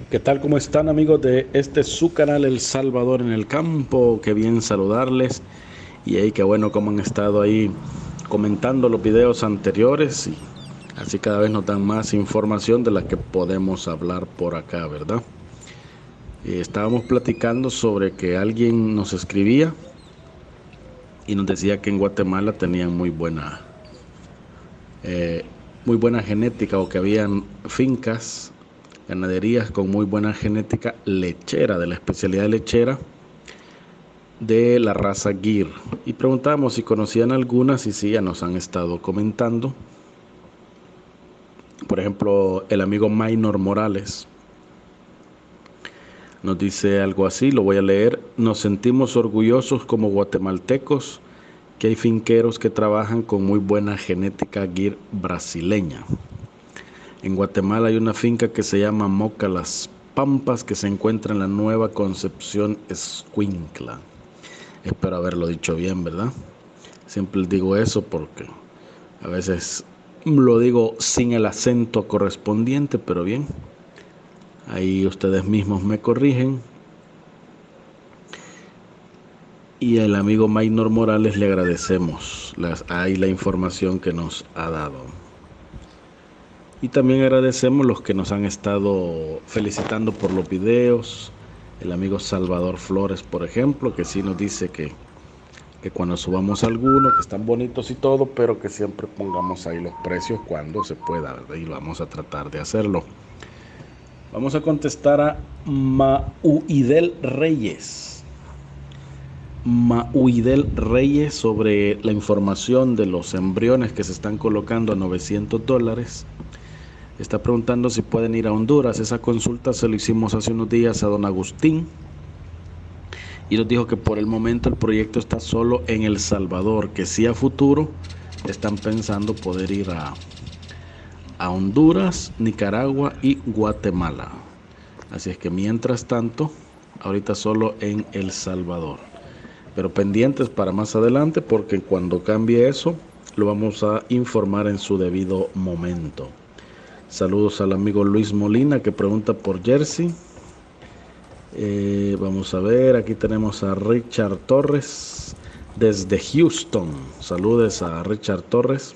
¿Qué tal? ¿Cómo están, amigos de su canal El Salvador en el Campo? Qué bien saludarles. Y ahí qué bueno cómo han estado ahí comentando los videos anteriores. Y así cada vez nos dan más información de la que podemos hablar por acá, ¿verdad? Estábamos platicando sobre que alguien nos escribía y nos decía que en Guatemala tenían eh, muy buena genética, o que habían fincas, ganaderías con muy buena genética lechera, de la especialidad lechera de la raza Gir. Y preguntábamos si conocían algunas, y sí, ya nos han estado comentando. Por ejemplo, el amigo Maynor Morales nos dice algo así, lo voy a leer: nos sentimos orgullosos como guatemaltecos que hay finqueros que trabajan con muy buena genética Gir brasileña. En Guatemala hay una finca que se llama Moca Las Pampas, que se encuentra en la Nueva Concepción Escuintla. Espero haberlo dicho bien, ¿verdad? Siempre les digo eso porque a veces lo digo sin el acento correspondiente, pero bien, ahí ustedes mismos me corrigen. Y al amigo Maynor Morales le agradecemos ahí la información que nos ha dado. Y también agradecemos los que nos han estado felicitando por los videos. El amigo Salvador Flores, por ejemplo, que sí nos dice que cuando subamos alguno, que están bonitos y todo, pero que siempre pongamos ahí los precios cuando se pueda, ¿verdad? Y vamos a tratar de hacerlo. Vamos a contestar a Mauidel Reyes. Mauidel Reyes sobre la información de los embriones que se están colocando a $900. Está preguntando si pueden ir a Honduras. Esa consulta se lo hicimos hace unos días a don Agustín y nos dijo que por el momento el proyecto está solo en El Salvador, que sí a futuro están pensando poder ir a Honduras, Nicaragua y Guatemala. Así es que mientras tanto, ahorita solo en El Salvador. Pero pendientes para más adelante, porque cuando cambie eso, lo vamos a informar en su debido momento. Saludos al amigo Luis Molina, que pregunta por Jersey. Vamos a ver, aquí tenemos a Richard Torres desde Houston. Saludos a Richard Torres.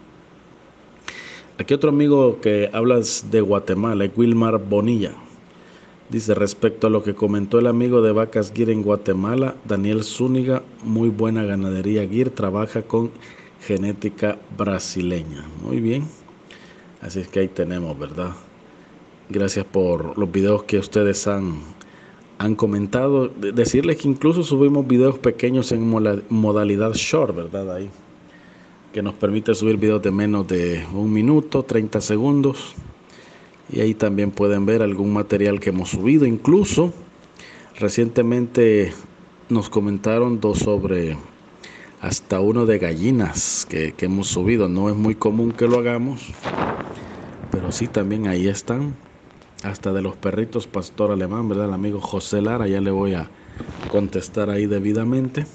Aquí otro amigo que hablas de Guatemala, Wilmar Bonilla. Dice: respecto a lo que comentó el amigo de vacas Gir en Guatemala, Daniel Zúñiga, muy buena ganadería Gir, trabaja con genética brasileña. Muy bien. Así es que ahí tenemos, ¿verdad? Gracias por los videos que ustedes han comentado. Decirles que incluso subimos videos pequeños en modalidad short, ¿verdad? Ahí, que nos permite subir videos de menos de 1 minuto, 30 segundos. Y ahí también pueden ver algún material que hemos subido. Incluso recientemente nos comentaron sobre hasta uno de gallinas que hemos subido. No es muy común que lo hagamos, pero sí, también ahí están. Hasta de los perritos pastor alemán, ¿verdad? El amigo José Lara, ya le voy a contestar ahí debidamente.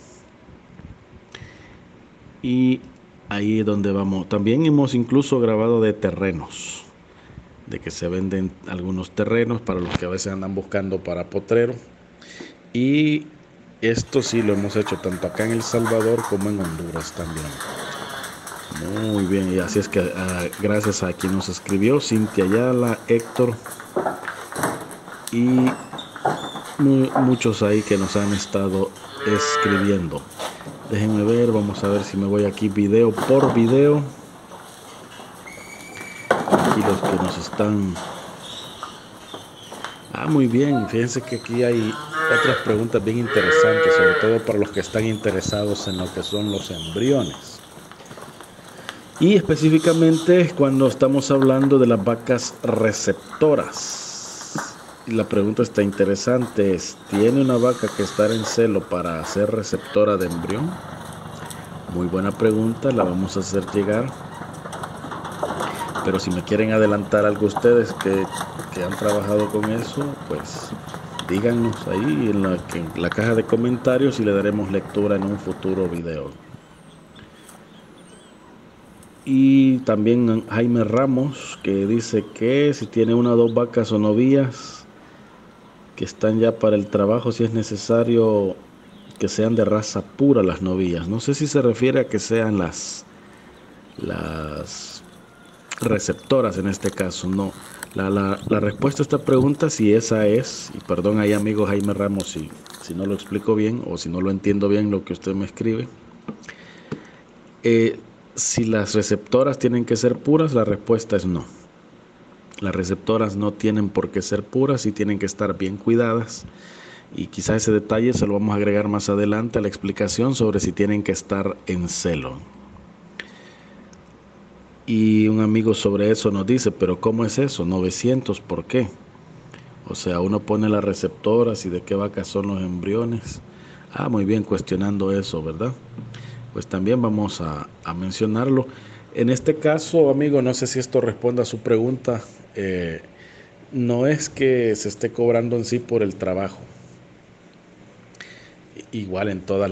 Y ahí es donde vamos. También hemos incluso grabado de terrenos, de que se venden algunos terrenos para los que a veces andan buscando para potrero. Y esto sí lo hemos hecho tanto acá en El Salvador como en Honduras también. Muy bien, y así es que gracias a quien nos escribió, Cintia Ayala, Héctor y muchos ahí que nos han estado escribiendo. Déjenme ver, vamos a ver si me voy aquí video por video. Aquí los que nos están... muy bien, fíjense que aquí hay otras preguntas bien interesantes, sobre todo para los que están interesados en lo que son los embriones. Y específicamente cuando estamos hablando de las vacas receptoras. Y la pregunta está interesante, ¿tiene una vaca que estar en celo para ser receptora de embrión? Muy buena pregunta, la vamos a hacer llegar. Pero si me quieren adelantar algo ustedes que han trabajado con eso, pues díganos ahí en la caja de comentarios y le daremos lectura en un futuro video. Y también Jaime Ramos, que dice que si tiene 1 o 2 vacas o novillas que están ya para el trabajo, si es necesario que sean de raza pura las novillas. No sé si se refiere a que sean las receptoras en este caso. No. La respuesta a esta pregunta, si esa es, y perdón ahí amigo Jaime Ramos si no lo explico bien o si no lo entiendo bien lo que usted me escribe. Si las receptoras tienen que ser puras, la respuesta es no. Las receptoras no tienen por qué ser puras y tienen que estar bien cuidadas. Y quizá ese detalle se lo vamos a agregar más adelante a la explicación sobre si tienen que estar en celo. Y un amigo sobre eso nos dice, pero ¿cómo es eso? 900, ¿por qué? O sea, uno pone las receptoras y de qué vacas son los embriones. Muy bien, cuestionando eso, ¿verdad? Pues también vamos a mencionarlo. En este caso, amigo, no sé si esto responde a su pregunta. No es que se esté cobrando en sí por el trabajo. Igual en todas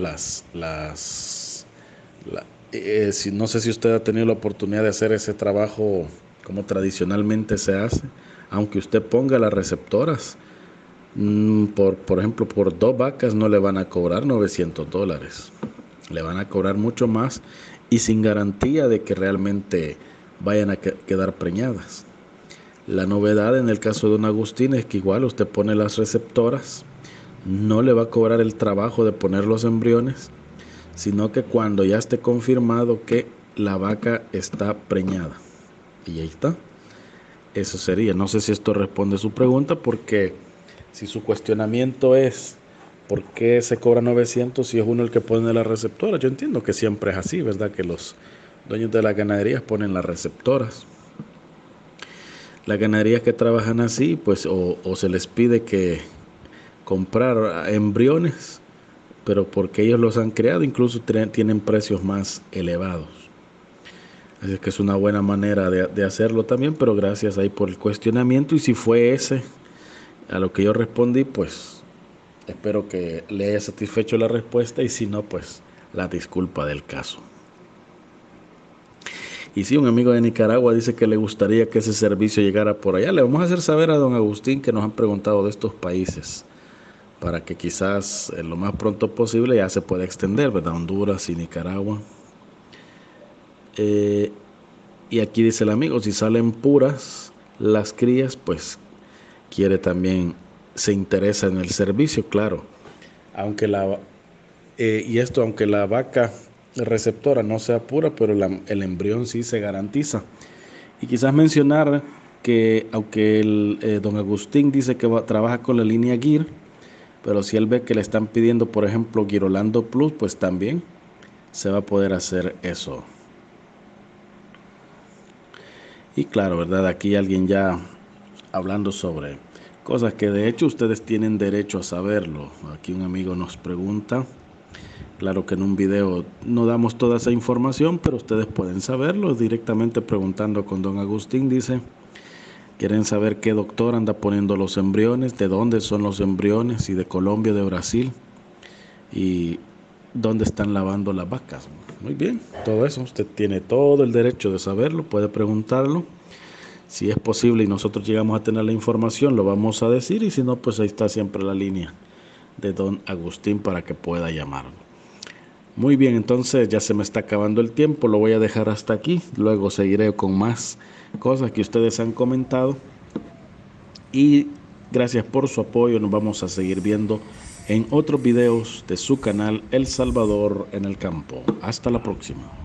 no sé si usted ha tenido la oportunidad de hacer ese trabajo como tradicionalmente se hace, aunque usted ponga las receptoras, por ejemplo, por 2 vacas no le van a cobrar $900, le van a cobrar mucho más y sin garantía de que realmente vayan a quedar preñadas. La novedad en el caso de don Agustín es que igual usted pone las receptoras, no le va a cobrar el trabajo de poner los embriones, sino que cuando ya esté confirmado que la vaca está preñada. Y ahí está. Eso sería. No sé si esto responde a su pregunta, porque si su cuestionamiento es ¿por qué se cobra 900 si es uno el que pone la receptora? Yo entiendo que siempre es así, ¿verdad? Que los dueños de las ganaderías ponen las receptoras. Las ganaderías que trabajan así, pues o se les pide que comprar embriones, pero porque ellos los han creado, incluso tienen precios más elevados. Así que es una buena manera de hacerlo también, pero gracias ahí por el cuestionamiento. Y si fue ese a lo que yo respondí, pues espero que le haya satisfecho la respuesta, y si no, pues la disculpa del caso. Y sí, un amigo de Nicaragua dice que le gustaría que ese servicio llegara por allá. Le vamos a hacer saber a don Agustín que nos han preguntado de estos países, para que quizás lo más pronto posible ya se pueda extender, ¿verdad? Honduras y Nicaragua. Y aquí dice el amigo, si salen puras las crías, pues quiere también, se interesa en el servicio, claro. Aunque aunque la vaca receptora no sea pura, pero el embrión sí se garantiza. Y quizás mencionar que aunque don Agustín dice que trabaja con la línea GIR, pero si él ve que le están pidiendo, por ejemplo, Girolando Plus, pues también se va a poder hacer eso. Y claro, ¿verdad? Aquí alguien ya hablando sobre cosas que de hecho ustedes tienen derecho a saberlo. Aquí un amigo nos pregunta. Claro que en un video no damos toda esa información, pero ustedes pueden saberlo directamente preguntando con don Agustín. Dice, quieren saber qué doctor anda poniendo los embriones, de dónde son los embriones, si de Colombia, de Brasil, y dónde están lavando las vacas. Muy bien, todo eso usted tiene todo el derecho de saberlo, puede preguntarlo. Si es posible y nosotros llegamos a tener la información, lo vamos a decir, y si no, pues ahí está siempre la línea de don Agustín para que pueda llamarlo. Muy bien, entonces ya se me está acabando el tiempo, lo voy a dejar hasta aquí, luego seguiré con más cosas que ustedes han comentado, y gracias por su apoyo. Nos vamos a seguir viendo en otros videos de su canal El Salvador en el Campo. Hasta la próxima.